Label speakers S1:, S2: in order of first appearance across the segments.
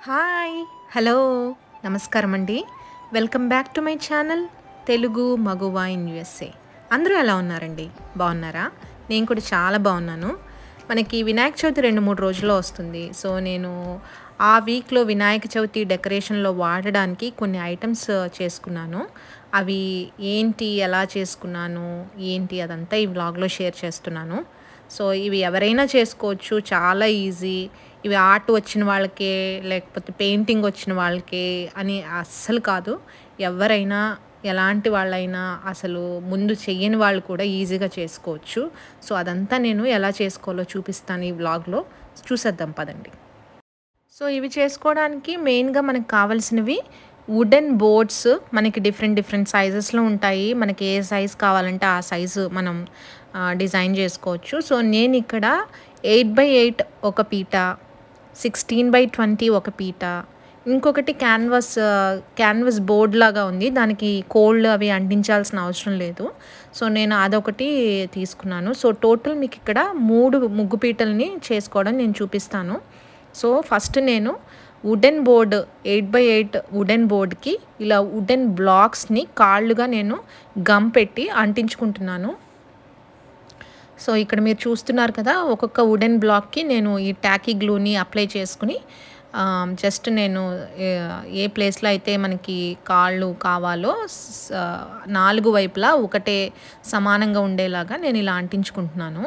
S1: Hi hello నమస్కారం అండి. Welcome back to my channel Telugu మగువా ఇన్ యూఎస్ఏ. అందరూ ఎలా ఉన్నారండి? బాగున్నారా? నేను కూడా చాలా బాగున్నాను. మనకి వినాయక చవితి 2-3 రోజుల్లో వస్తుంది. సో నేను ఆ వీక్లో వినాయక చవితి డెకరేషన్లో వాడడానికి కొన్ని ఐటమ్స్ చేసుకున్నాను. అవి ఏంటి, ఎలా చేసుకున్నాను, ఏంటి అదంతా ఈ వ్లాగ్లో షేర్ చేస్తున్నాను. సో ఇవి ఎవరైనా చేసుకోవచ్చు, చాలా ఈజీ. ఇవి ఆర్ట్ వచ్చిన వాళ్ళకే లేకపోతే పెయింటింగ్ వచ్చిన వాళ్ళకే అని అస్సలు కాదు. ఎవరైనా ఎలాంటి వాళ్ళైనా అసలు ముందు చెయ్యని వాళ్ళు కూడా ఈజీగా చేసుకోవచ్చు. సో అదంతా నేను ఎలా చేసుకోవాలో చూపిస్తాను ఈ వ్లాగ్లో. చూసేద్దాం పదండి. సో ఇవి చేసుకోవడానికి మెయిన్గా మనకు కావాల్సినవి వుడెన్ బోర్డ్స్. మనకి డిఫరెంట్ సైజెస్లో ఉంటాయి. మనకి ఏ సైజ్ కావాలంటే ఆ సైజు మనం డిజైన్ చేసుకోవచ్చు. సో నేను ఇక్కడ 8x8 ఒక పీట, 16x20 ఒక పీట, ఇంకొకటి క్యాన్వాస్ బోర్డ్ లాగా ఉంది. దానికి కోల్డ్ అవి అంటించాల్సిన అవసరం లేదు. సో నేను అదొకటి తీసుకున్నాను. సో టోటల్ మీకు ఇక్కడ 3 ముగ్గు పీటల్ని చేసుకోవడం నేను చూపిస్తాను. సో ఫస్ట్ నేను వుడెన్ బోర్డ్ 8x8 వుడెన్ బోర్డ్కి ఇలా వుడెన్ బ్లాక్స్ని కాళ్ళుగా నేను గమ్ పెట్టి అంటించుకుంటున్నాను. సో ఇక్కడ మీరు చూస్తున్నారు కదా, ఒక్కొక్క వుడెన్ బ్లాక్కి నేను ఈ టాకీ గ్లూని అప్లై చేసుకుని జస్ట్ నేను ఏ ప్లేస్లో అయితే మనకి కాళ్ళు కావాలో 4 వైపులా ఒకటే సమానంగా ఉండేలాగా నేను ఇలా అంటించుకుంటున్నాను.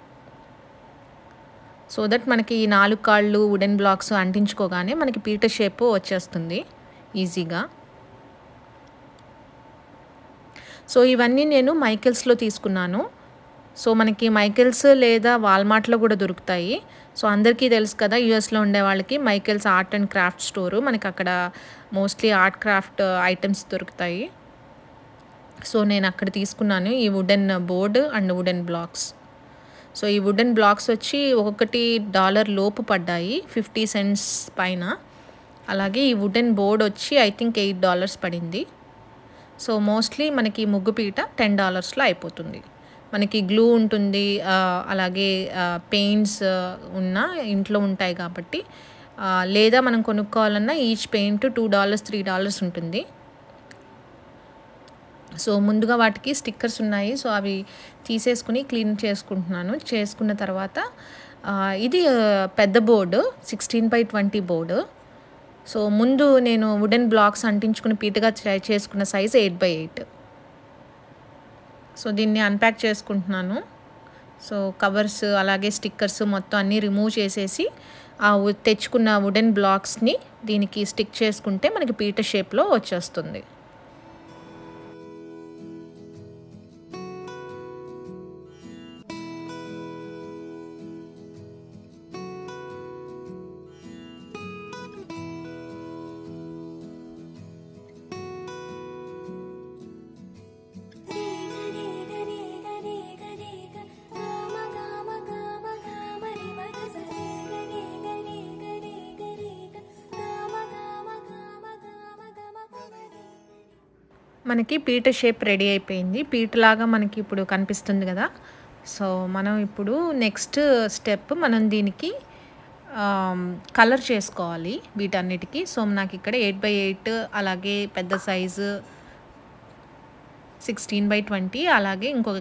S1: సో దట్ మనకి ఈ 4 కాళ్ళు వుడెన్ బ్లాక్స్ అంటించుకోగానే మనకి పీట షేప్ వచ్చేస్తుంది ఈజీగా. సో ఇవన్నీ నేను మైకెల్స్లో తీసుకున్నాను. సో మనకి మైకెల్స్ లేదా వాల్మార్ట్లో కూడా దొరుకుతాయి. సో అందరికీ తెలుసు కదా, యూఎస్లో ఉండే వాళ్ళకి Michaels art and craft store. మనకి అక్కడ మోస్ట్లీ ఆర్ట్ క్రాఫ్ట్ ఐటమ్స్ దొరుకుతాయి. సో నేను అక్కడ తీసుకున్నాను ఈ wooden board and wooden blocks. So ఈ వుడెన్ బ్లాక్స్ వచ్చి ఒక్కొక్కటి $1 లోపు పడ్డాయి, 50 cents పైన. అలాగే ఈ వుడెన్ బోర్డ్ వచ్చి ఐ థింక్ $8 పడింది. సో మోస్ట్లీ మనకి ముగ్గు పీట $10లో అయిపోతుంది. మనకి గ్లూ ఉంటుంది, అలాగే పెయింట్స్ ఉన్న ఇంట్లో ఉంటాయి కాబట్టి, లేదా మనం కొనుక్కోవాలన్నా ఈచ్ పెయింట్ $2 $3 ఉంటుంది. సో ముందుగా వాటికి స్టిక్కర్స్ ఉన్నాయి. సో అవి తీసేసుకుని క్లీన్ చేసుకుంటున్నాను. చేసుకున్న తర్వాత ఇది పెద్ద బోర్డు 16x20 బోర్డు. సో ముందు నేను వుడెన్ బ్లాక్స్ అంటించుకుని పీటగా చేసుకున్న సైజ్ 8x8. సో దీన్ని అన్ప్యాక్ చేసుకుంటున్నాను. సో కవర్స్ అలాగే స్టిక్కర్స్ మొత్తం అన్నీ రిమూవ్ చేసేసి తెచ్చుకున్న వుడెన్ బ్లాక్స్ని దీనికి స్టిక్ చేసుకుంటే మనకి పీట షేప్లో వచ్చేస్తుంది. మనకి పీట షేప్ రెడీ అయిపోయింది. పీటలాగా మనకి ఇప్పుడు కనిపిస్తుంది కదా. సో మనం ఇప్పుడు నెక్స్ట్ స్టెప్, మనం దీనికి కలర్ చేసుకోవాలి వీటన్నిటికీ. సో నాకు ఇక్కడ 8x8 అలాగే పెద్ద సైజు 16x20 అలాగే ఇంకొక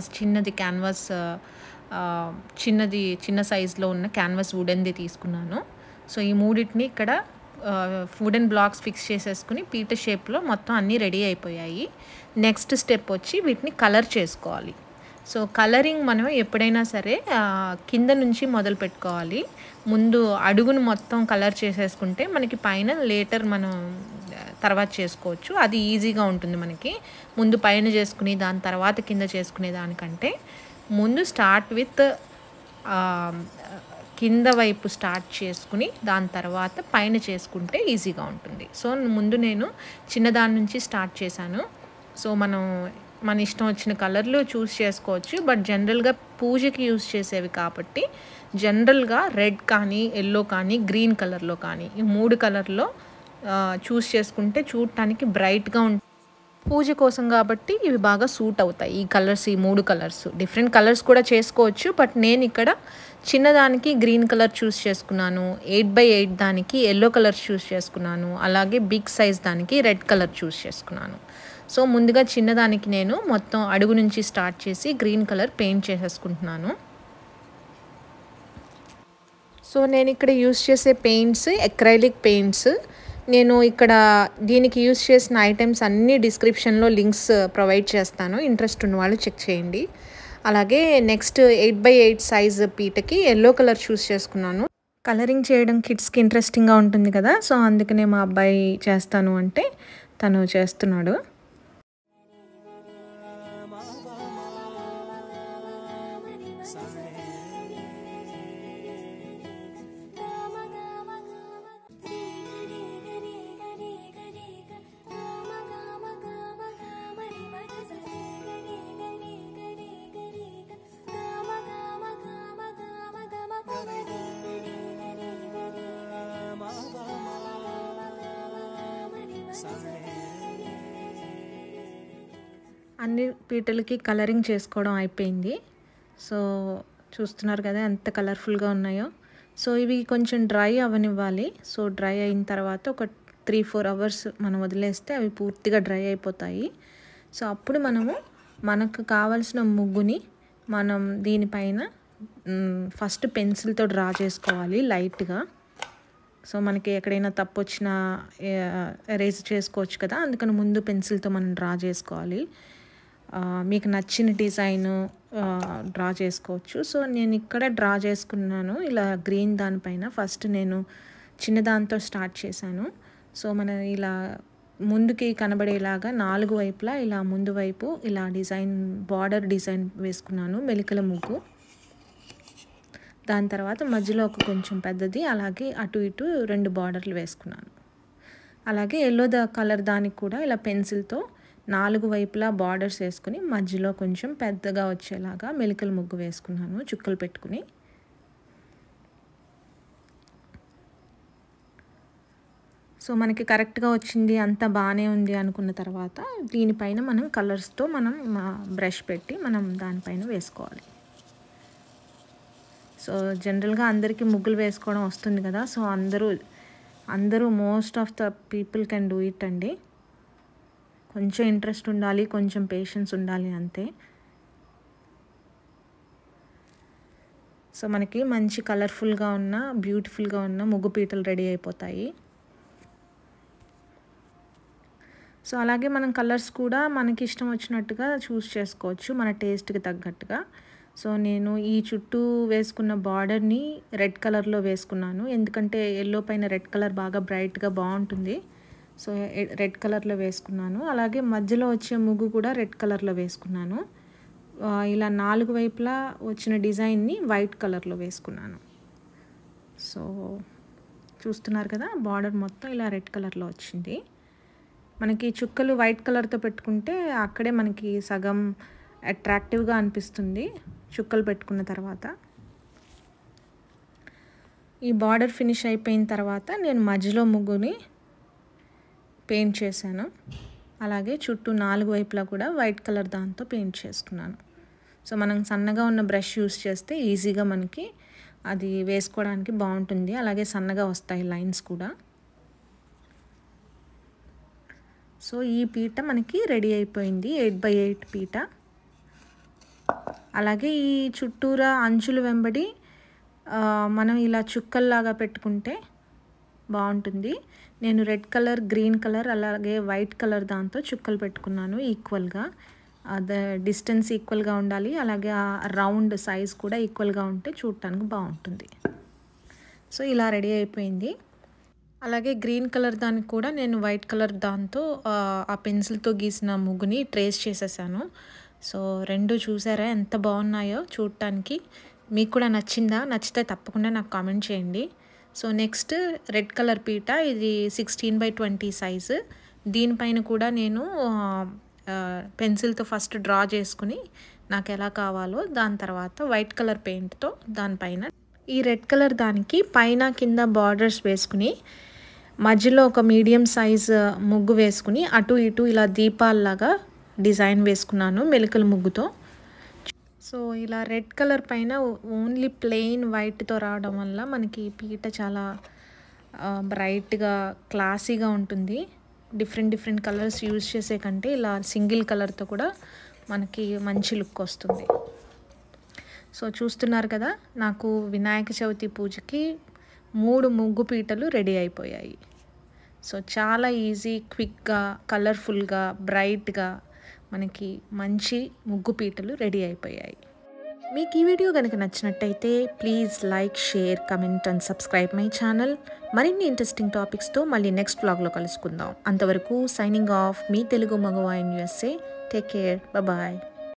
S1: చిన్న సైజులో ఉన్న క్యాన్వాస్ వుడెన్ది తీసుకున్నాను. సో ఈ మూడింటిని ఇక్కడ వుడెన్ బ్లాక్స్ ఫిక్స్ చేసేసుకుని పీట షేప్లో మొత్తం అన్నీ రెడీ అయిపోయాయి. నెక్స్ట్ స్టెప్ వచ్చి వీటిని కలర్ చేసుకోవాలి. సో కలరింగ్ మనం ఎప్పుడైనా సరే కింద నుంచి మొదలు పెట్టుకోవాలి. ముందు అడుగును మొత్తం కలర్ చేసేసుకుంటే మనకి పైన లేటర్ మనం తర్వాత చేసుకోవచ్చు. అది ఈజీగా ఉంటుంది మనకి. ముందు పైన చేసుకుని దాని తర్వాత కింద చేసుకునే దానికంటే ముందు స్టార్ట్ విత్ కింద వైపు స్టార్ట్ చేసుకుని దాని తర్వాత పైన చేసుకుంటే ఈజీగా ఉంటుంది. సో ముందు నేను చిన్నదాని నుంచి స్టార్ట్ చేశాను. సో మన ఇష్టం వచ్చిన కలర్లు చూస్ చేసుకోవచ్చు. బట్ జనరల్గా పూజకి యూజ్ చేసేవి కాబట్టి జనరల్గా రెడ్ కానీ, ఎల్లో కానీ, గ్రీన్ కలర్లో కానీ ఈ 3 కలర్లో చూస్ చేసుకుంటే చూడటానికి బ్రైట్గా ఉంటుంది. పూజ కోసం కాబట్టి ఇవి బాగా సూట్ అవుతాయి. ఈ కలర్స్, ఈ 3 కలర్స్. డిఫరెంట్ కలర్స్ కూడా చేసుకోవచ్చు. బట్ నేను ఇక్కడ చిన్నదానికి గ్రీన్ కలర్ చూస్ చేసుకున్నాను. 8x8 దానికి యెల్లో కలర్ చూస్ చేసుకున్నాను. అలాగే బిగ్ సైజ్ దానికి రెడ్ కలర్ చూస్ చేసుకున్నాను. సో ముందుగా చిన్నదానికి నేను మొత్తం అడుగు నుంచి స్టార్ట్ చేసి గ్రీన్ కలర్ పెయింట్ చేసేసుకుంటున్నాను. సో నేను ఇక్కడ యూస్ చేసే పెయింట్స్ అక్రైలిక్ పెయింట్స్. నేను ఇక్కడ దీనికి యూస్ చేసిన ఐటమ్స్ అన్నీ డిస్క్రిప్షన్లో లింక్స్ ప్రొవైడ్ చేస్తాను. ఇంట్రెస్ట్ ఉన్న వాళ్ళు చెక్ చేయండి. అలాగే నెక్స్ట్ 8x8 సైజ్ పీటకి యెల్లో కలర్ చూస్ చేసుకున్నాను. కలరింగ్ చేయడం కిడ్స్కి ఇంట్రెస్టింగ్గా ఉంటుంది కదా, సో అందుకనే మా అబ్బాయి చేస్తాను అంటే తను చేస్తున్నాడు. అన్ని పీటలకి కలరింగ్ చేసుకోవడం అయిపోయింది. సో చూస్తున్నారు కదా ఎంత కలర్ఫుల్గా ఉన్నాయో. సో ఇవి కొంచెం డ్రై అవ్వనివ్వాలి. సో డ్రై అయిన తర్వాత ఒక 3-4 అవర్స్ మనం వదిలేస్తే అవి పూర్తిగా డ్రై అయిపోతాయి. సో అప్పుడు మనకు కావాల్సిన ముగ్గుని మనం దీనిపైన ఫస్ట్ పెన్సిల్తో డ్రా చేసుకోవాలి లైట్గా. సో మనకి ఎక్కడైనా తప్పు వచ్చినా ఎరేజ్ చేసుకోవచ్చు కదా, అందుకని ముందు పెన్సిల్తో మనం డ్రా చేసుకోవాలి. మీకు నచ్చిన డిజైన్ డ్రా చేసుకోవచ్చు. సో నేను ఇక్కడ డ్రా చేసుకున్నాను ఇలా గ్రీన్ దానిపైన. ఫస్ట్ నేను చిన్నదాంతో స్టార్ట్ చేశాను. సో మనం ఇలా ముందుకి కనబడేలాగా 4 వైపులా ఇలా ముందు వైపు ఇలా డిజైన్ బార్డర్ డిజైన్ వేసుకున్నాను, మెలికల ముగ్గు. దాని తర్వాత మధ్యలో ఒక కొంచెం పెద్దది, అలాగే అటు ఇటు 2 బార్డర్లు వేసుకున్నాను. అలాగే ఎల్లో కలర్ దానికి కూడా ఇలా పెన్సిల్తో 4 వైపులా బార్డర్స్ వేసుకుని మధ్యలో కొంచెం పెద్దగా వచ్చేలాగా మెలికల ముగ్గు వేసుకున్నాను చుక్కలు పెట్టుకుని. సో మనకి కరెక్ట్గా వచ్చింది, అంతా బాగానే ఉంది అనుకున్న తర్వాత దీనిపైన మనం కలర్స్తో మనం బ్రష్ పెట్టి మనం దానిపైన వేసుకోవాలి. సో జనరల్గా అందరికీ ముగ్గులు వేసుకోవడం వస్తుంది కదా, సో అందరూ most of the people can do it అండి. కొంచెం ఇంట్రెస్ట్ ఉండాలి, కొంచెం పేషెన్స్ ఉండాలి అంతే. సో మనకి మంచి కలర్ఫుల్గా ఉన్న బ్యూటిఫుల్గా ఉన్న ముగ్గు పీటలు రెడీ అయిపోతాయి. సో అలాగే మనం కలర్స్ కూడా మనకి ఇష్టం వచ్చినట్టుగా చూస్ చేసుకోవచ్చు, మన టేస్ట్కి తగ్గట్టుగా. సో నేను ఈ చుట్టూ వేసుకున్న బార్డర్ని రెడ్ కలర్లో వేసుకున్నాను, ఎందుకంటే ఎల్లో పైన రెడ్ కలర్ బాగా బ్రైట్గా బాగుంటుంది. సో రెడ్ కలర్లో వేసుకున్నాను. అలాగే మధ్యలో వచ్చే ముగ్గు కూడా రెడ్ కలర్లో వేసుకున్నాను. ఇలా 4 వైపులా వచ్చిన డిజైన్ని వైట్ కలర్లో వేసుకున్నాను. సో చూస్తున్నారు కదా, బార్డర్ మొత్తం ఇలా రెడ్ కలర్లో వచ్చింది. మనకి చుక్కలు వైట్ కలర్తో పెట్టుకుంటే అక్కడే మనకి సగం అట్రాక్టివ్గా అనిపిస్తుంది చుక్కలు పెట్టుకున్న తర్వాత. ఈ బార్డర్ ఫినిష్ అయిపోయిన తర్వాత నేను మధ్యలో ముగ్గుని పెయింట్ చేశాను. అలాగే చుట్టూ 4 వైపులా కూడా వైట్ కలర్ దాంతో పెయింట్ చేసుకున్నాను. సో మనం సన్నగా ఉన్న బ్రష్ యూస్ చేస్తే ఈజీగా మనకి అది వేసుకోవడానికి బాగుంటుంది. అలాగే సన్నగా వస్తాయి లైన్స్ కూడా. సో ఈ పీట మనకి రెడీ అయిపోయింది, 8x8 పీట. అలాగే ఈ చుట్టూరా అంచులు వెంబడి మనం ఇలా చుక్కల్లాగా పెట్టుకుంటే బాగుంటుంది. నేను రెడ్ కలర్, గ్రీన్ కలర్, అలాగే వైట్ కలర్ దాంతో చుక్కలు పెట్టుకున్నాను ఈక్వల్గా. డిస్టెన్స్ ఈక్వల్గా ఉండాలి, అలాగే ఆ రౌండ్ సైజ్ కూడా ఈక్వల్గా ఉంటే చూడటానికి బాగుంటుంది. సో ఇలా రెడీ అయిపోయింది. అలాగే గ్రీన్ కలర్ దానికి కూడా నేను వైట్ కలర్ దాంతో ఆ పెన్సిల్తో గీసిన ముగ్గుని ట్రేస్ చేసేసాను. సో 2 చూసారా ఎంత బాగున్నాయో చూడటానికి. మీకు కూడా నచ్చిందా? నచ్చితే తప్పకుండా నాకు కామెంట్ చేయండి. సో నెక్స్ట్ రెడ్ కలర్ పీట, ఇది 16x20 సైజు. దీనిపైన కూడా నేను పెన్సిల్తో ఫస్ట్ డ్రా చేసుకుని నాకు ఎలా కావాలో దాని తర్వాత వైట్ కలర్ పెయింట్తో దానిపైన ఈ రెడ్ కలర్ దానికి పైన కింద బార్డర్స్ వేసుకుని మధ్యలో ఒక మీడియం సైజ్ ముగ్గు వేసుకుని అటు ఇటు ఇలా దీపాల్లాగా డిజైన్ వేసుకున్నాను మెలికల ముగ్గుతో. సో ఇలా రెడ్ కలర్ పైన ఓన్లీ ప్లెయిన్ వైట్తో రావడం వల్ల మనకి పీట చాలా బ్రైట్గా క్లాసీగా ఉంటుంది. డిఫరెంట్ కలర్స్ యూజ్ చేసే కంటే ఇలా సింగిల్ కలర్తో కూడా మనకి మంచి లుక్ వస్తుంది. సో చూస్తున్నారు కదా, నాకు వినాయక చవితి పూజకి 3 ముగ్గు పీటలు రెడీ అయిపోయాయి. సో చాలా ఈజీ, క్విక్గా, కలర్ఫుల్గా, బ్రైట్గా మనకి మంచి ముగ్గు పీటలు రెడీ అయిపోయాయి. మీకు ఈ వీడియో కనుక నచ్చినట్టయితే please like, share, comment and subscribe my channel. మరిన్ని ఇంట్రెస్టింగ్ టాపిక్స్తో మళ్ళీ నెక్స్ట్ వ్లాగ్లో కలుసుకుందాం. అంతవరకు సైనింగ్ ఆఫ్, మీ తెలుగు మగవా in USA. Take care, bye.